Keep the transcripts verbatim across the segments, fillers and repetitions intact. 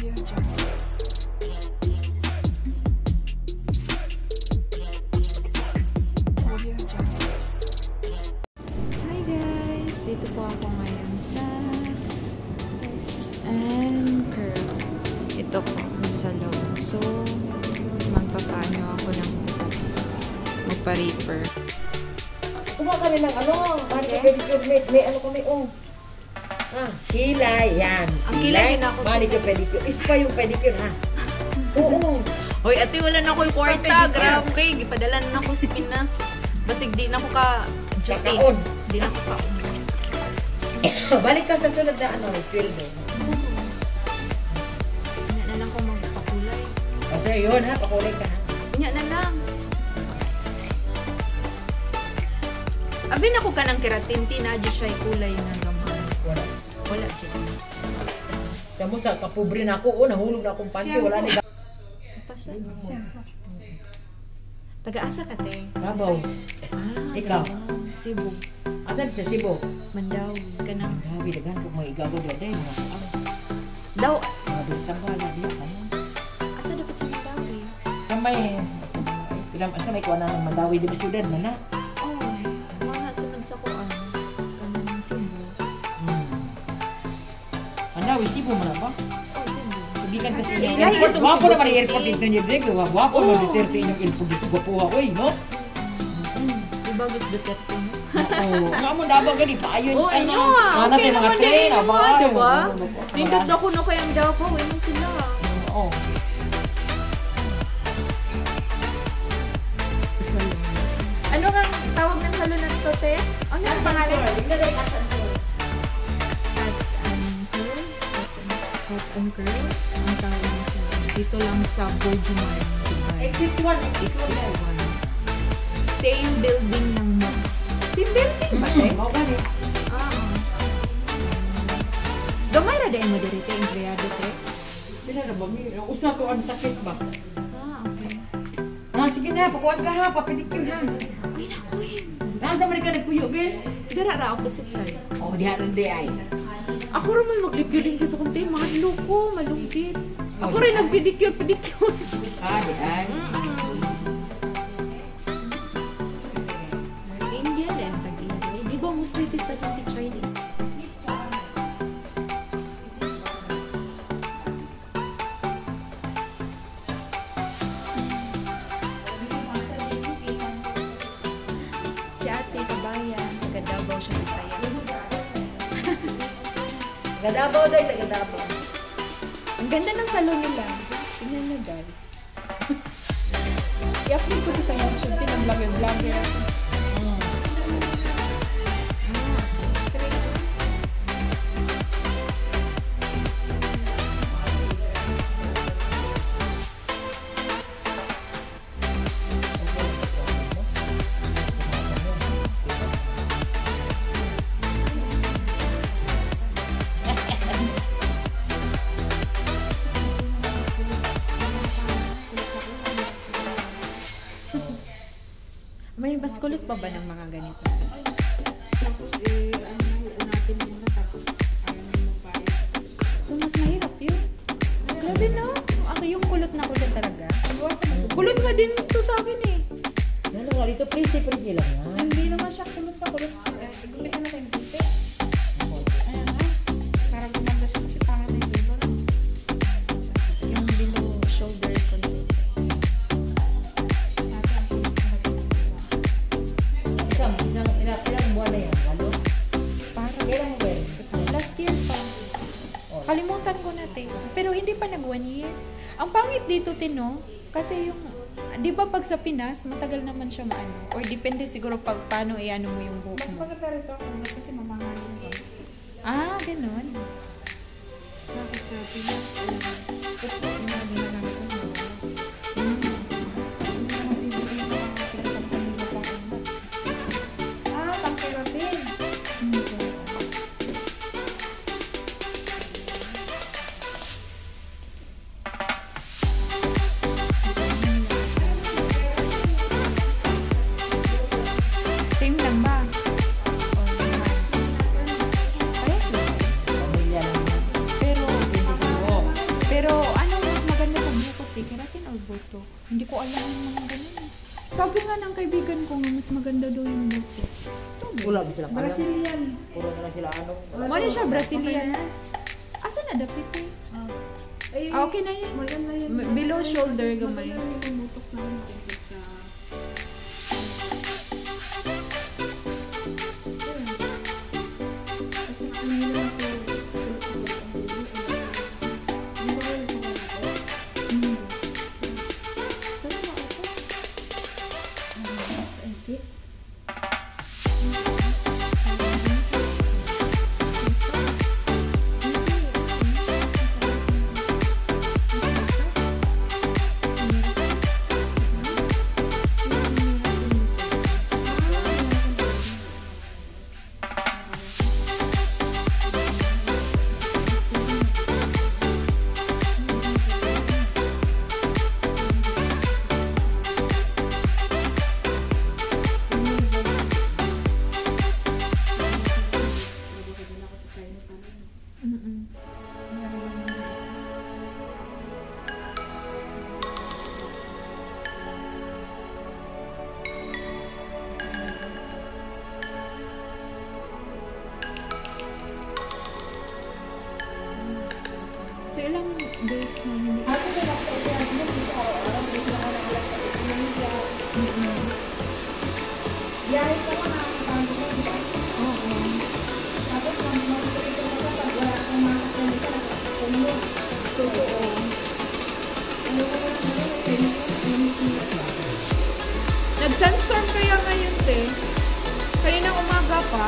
Hi guys! Dito po ako ngayon sa Let's Anchor. Ito po, sa loob. So, magpapaano ako ng magpa-reaper. Kuha kami ng ano, manicure, may, may ano kami, oh. Ah, kilay, yan. Ang kilay din ako. Manicure, pedicure. Isa pa yung pedicure, ha? Oo. Hoy, ate, wala na ko yung kwarta. Grabe, gipadala na ako sa Pinas. Basig di na ako ka Kakaon. Di na ako ka Balik ka sa sunod na ano, field. Inya na lang ko magpakulay. Kasi yun, ha? Pakulay ka, ha? Inya na lang. Abi na ko ka ng keratin, tinadyo siya yung kulay na gamay. Wala. Wala siya. Kamu sa kapobre na ako, oh, nahulog na akong panty, wala ni Pasal siya. Taga-asa ka, te? Davao. Ah, Ikaw? Davao. Cebu. Asan sa Cebu? Mandaw. Kanang. Grabe, dagan kung may igago dyan din. Daw. Mga bilisang bala diyan. Asa dapat sa Mandaw eh? Sa may, ilang, sa may kuha ng Mandawi, di ba sudan man na? Oh, mga sunod sa kuan. Kanang Cebu. Hmm. Mandawi, Cebu mo na ba? Oh, Cebu. Hindi kan kasi Ay, yung lahi airport. itong Gwapo Cebu naman yung City. airport dito niya, Drake. Gwapo Oo. naman yung Duterte yung airport dito. Gwapuha, oy, no? Diba gusto Duterte mo? Oo. Nga mo, dabang gani pa. Ayun, Oh, inyo nga. Mana Okay tayo mga naman train, din aba. naman, diba? Ayun, Nindot ako na kayang Davao. Ano sila? Oo. Salon. Ano nga tawag ng salon na ito, te? Ano ang pangalan? Cats and Curl? Cat and Curl? Ang tawag ng salon. Dito lang sa Virgin Island, Dubai. Exit one. Exit one. Same building ng Mox. Same building ba, te? Mau gani. Ah. Gamay na din mo dito, empleyado, te? Bila na ba? May- Usa ko ang sakit ba? Ah, okay. Ah, sige na. Pakuan ka ha. Papidikil ha. Uy, nakuin. Nasa man ka nagpuyo, Bill? Dara ra opposite side. Oo, di haran di ay. Ako rin may mag-pedicure kasi kung tayo, mahalo ko, malungkit. Ako rin nag-pedicure, pedicure. Ah, di ay. India rin, tag-India. Di ba mostly ito sa hindi Chinese? Si ate, kabayan, taga-Davao siya Bisaya. Gadabaw daw, tagadabaw. Ang ganda ng salon nila. Tingnan nyo guys. I-upload ko ito sa YouTube. Tinang-vlogger-vlogger. May baskulot pa ba ng mga ganito? Tapos eh, ano, unatin muna tapos ayaw mo pa. So, mas mahirap yun. Grabe no? Ako yung kulot na kulot talaga. Kulot nga din ito sa akin eh. Ano nga dito, pretty-pretty lang yan. Hindi naman siya kulot pa kulot. Eh, gumit na natin yung tinte. Ayan na. Parang gumanda siya kasi parang may dulo. Yung below shoulder ko na. Isang, ilang, ilang, ilang buwan na yan, lalo? Parang Kailan mo ba yun? last year pa. Kalimutan ko na te. Pero hindi pa nag one year. Ang pangit dito tino, kasi yung, di ba pag sa Pinas, matagal naman siya maano. Or depende siguro pag paano i-ano mo yung buhok Mas mo. maganda rito kasi mamahalin ko. Ah, ganun. Bakit sabi niya? Ito, sinabi na namin ko. Hindi naman bibigyan ko ang pinagpapalin mo pa ako. Ah, pang-therapy. Same lang ba? Or naman? Ayos lang. Pamilya lang yan. Pero, Oo. pero Botox. Hindi ko alam yung mga ganun. Sabi nga ng kaibigan ko nga, mas maganda daw yung Botox. Ito ba? Wala ba silang alam? Brazilian. Puro na lang sila ano. Mali siya, Brazilian. Asa na dapit eh? Ah. Ay, Ah, okay na yun. maganda yan. M- below shoulder, gamay. Maganda yung botox namin kasi sa... So, ilang days na hindi. Ako na lang sa yan, hindi ko araw-araw, hindi ko araw alas sa Indonesia. Biyahe ko na ang tango ko, di ba? Oo. Tapos, mag-monitor ko sa pag wala akong makakita nito, nakakatulog. Totoo. Ano ko na naman, eh, Nag-sunstorm kaya ngayon, te? Kaninang umaga pa?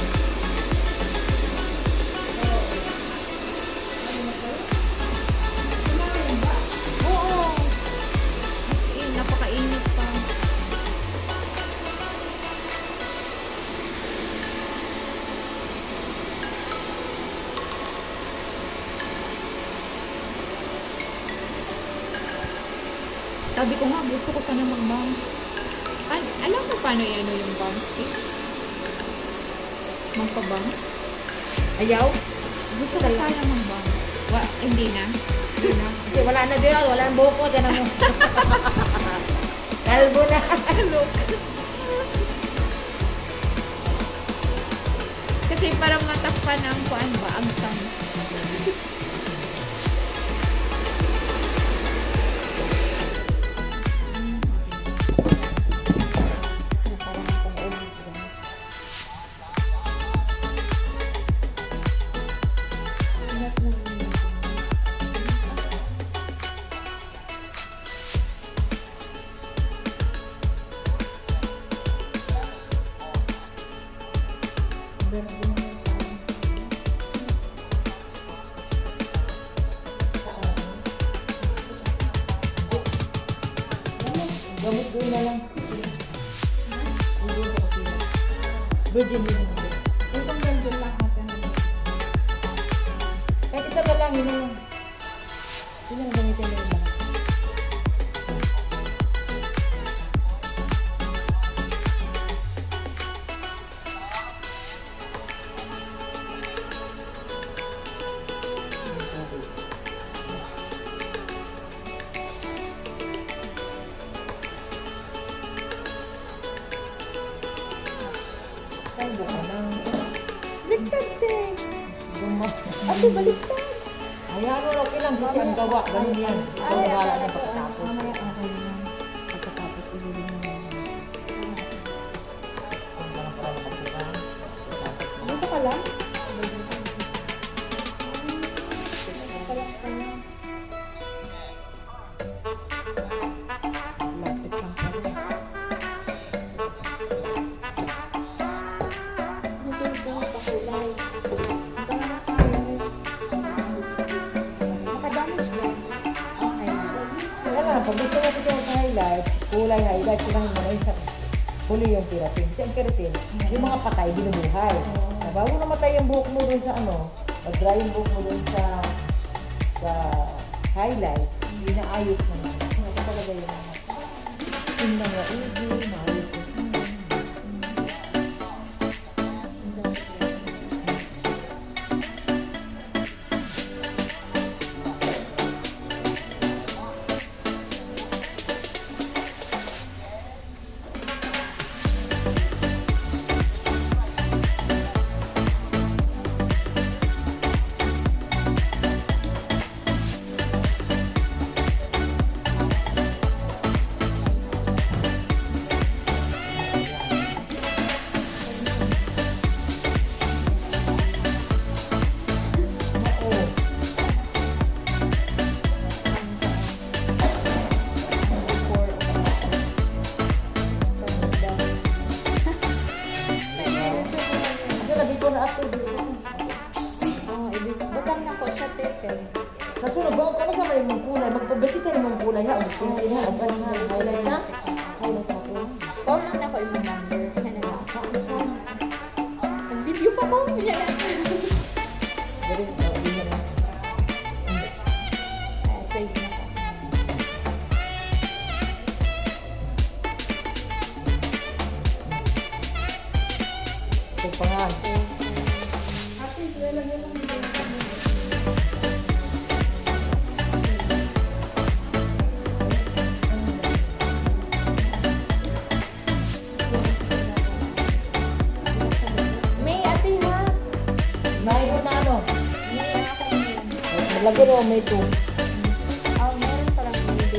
Oo. As in, napakainit pa. Sabi ko nga, gusto ko sana mag-bounce. An- alam mo paano yan o yung bounce cake? Magpa-bounce? Ayaw? Gusto ko sana mag-bounce. Wa, hindi na. Hindi na. Kasi wala na din, wala ang buhok ko, dyan mo. Kalbo na. Look. Kasi parang matakpan ang kuan ba, ang sun. Parang akong ulit, guys. Gamot doon na lang. Virgin din naman. Itong ganito lang natin. Kahit isa na lang, yun na lang. Yun na lang gamitin mo lang. Ay, buka na. Baliktad, te. Guma. Ate, baliktad. Ayan, okay lang. Kasi ang gawa. Ganun yan. Ikaw Ay, wala ay, na ay, pagkatapos. mamaya, okay na. Pagkatapos, ilulong mo na. Dito ka lang? Lapit lang pala. Nakadamage ba? Okay. Kaya lang, pag gusto mo ito sa highlight, kulay highlight, kinahin mo na yung sa- huli yung keratin. Kasi ang keratin, yung mga patay, binubuhay. Na bago namatay yung buhok mo dun sa ano, mag-dry yung buhok mo dun sa sa highlight, inaayos mo na. Ano ka talaga yung mga yung mga ubi, maayos mo. mag-go ka sa may mong kulay. Magpabasita ng mong kulay ha. Ang simple ha. Ang ganun ha. Highlight ha. Highlight na kulay. Call lang na ko yung number. Kaya na lang. Nag-video pa ko. Kaya lang. Dari, oh, di na lang. Ah, save na ko. Ito pa nga. Ate, lalagyan lang dito. May ate ha. May na ano. May ako ngayon. Lagyan mo, may two. Ah, meron palang hindi.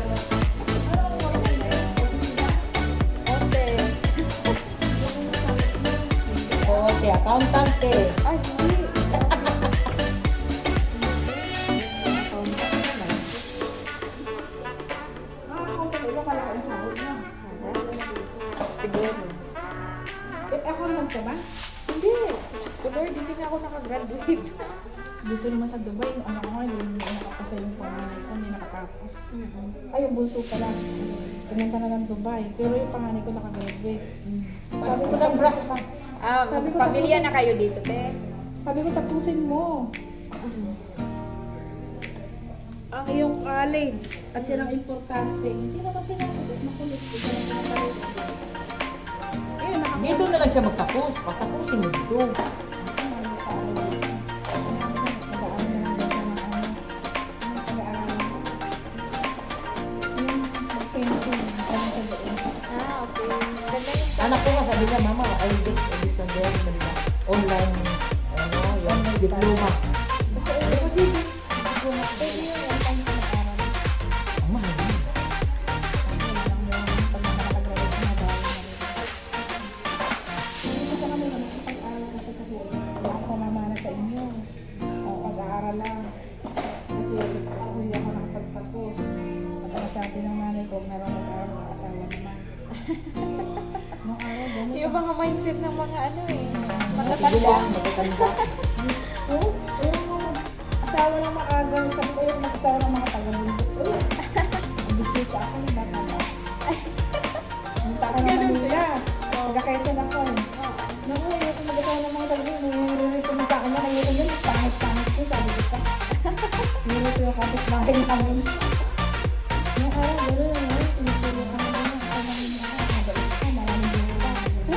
Ote. Oo, si accountant eh. Ay, hindi. Ah, ako talaga pala ka sahod na. Siguro. Eh, ako naman ka ba? Hindi. Diyos ko Lord, hindi na ako nakagraduate. Dito naman sa Dubai, yung anak ko, hindi nakapasa yung panganay ko, hindi nakatapos. Mm-mm. Ay, yung bunso pa lang. Pumunta na ng Dubai. Pero yung panganay ko nakagraduate. Sabi ko lang, bra. Ah, Sabi ko, pamilya na kayo dito, te. Sabi ko, tapusin mo. Ang iyong college. At yan ang importante. Hindi naman pinapos. Makulit. Ito lang pinapos. Eh, nakakulit. Dito na lang siya magtapos. Pagtapusin mo dito. Ah, okay. Ganda yung Anak ko nga sabi niya, mama, I did edit on there. Sabi niya, online, ano, yung diploma. pwede yun. Yung time ka nag-aral. Ang mahal yun. Hindi ka naman nakapag-aral kasi kasi wala ako mamana sa inyo. O, pag-aaral lang. Kasi ako hindi ako nakapagtapos. At ang sabi ng nanay ko, meron mag-aaral ng asawa naman. Nung araw, ganun. Yung mga mindset ng mga ano eh. Sige Matatanda. lang, matatanda. Oo, yung mga asawa ng maagal, sabi ko yung mag-asawa ng mga taga-bundok. Uy, ambisyon sa akin, yung bata ba? Punta ka na Manila. Taga-Quezon ako. Naku, yung mag-asawa ng mga taga-bundok, nire-relate ko sa akin na ngayon yun, pangit-pangit ko, sabi ko pa. Nire ko yung kapit-bahay namin. Yung araw, gano'n na yun, tinutulong ka na yun, ang mga mabait ka, maraming din ka.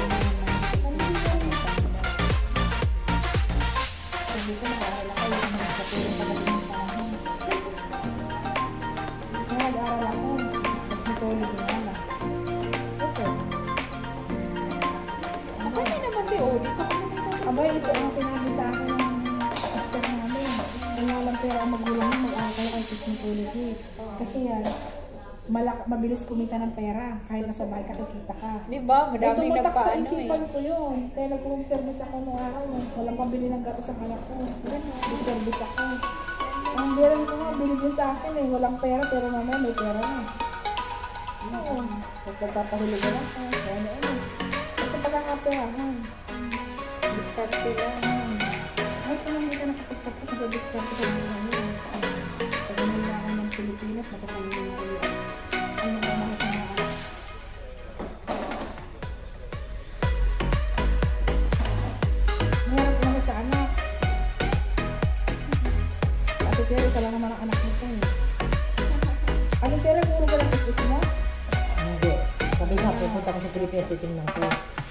Sabi ko, nag-aaral ako, yung mga katulong pa natin yung panahon. Kaya nag-aaral ako, tapos matulog yung ala. Ito. Okay naman di oh. Dito ka naman tayo. Abay, ito ang sinabi sa akin ng teacher namin. Kung walang pera ang magulang mo, mag-aaral kayo kahit matulog eh. Kasi yan, malak mabilis kumita ng pera kahit nasa bahay ka, kikita ka. Di ba? Ay, Madaming tumutak sa nagpaano eh. isipan ko yun. Kaya nag-room service ako nung araw. Walang pambili ng gatas sa anak ko. Nag-service ako. Ang bilang ko nga, bilib yun sa akin eh. Walang pera, pero mamaya may pera na. Oo. Tapos nagpapahulugan ako. Kaya ano ano. Kasi pagkakaperahan. Diskarte lang. Ay, kung hindi ka nakapagtapos, nag-discount ka ng ano. Pag umila ako ng Pilipinas, nakasama ng mga ano ka nakasama ako. Mahirap naman sa anak. Ate Terry, isa lang naman ang anak nito eh. Ate Terry, puro ba lang business mo? Hindi. Sabi nga, pupunta ko sa Pilipinas, titingnan ko.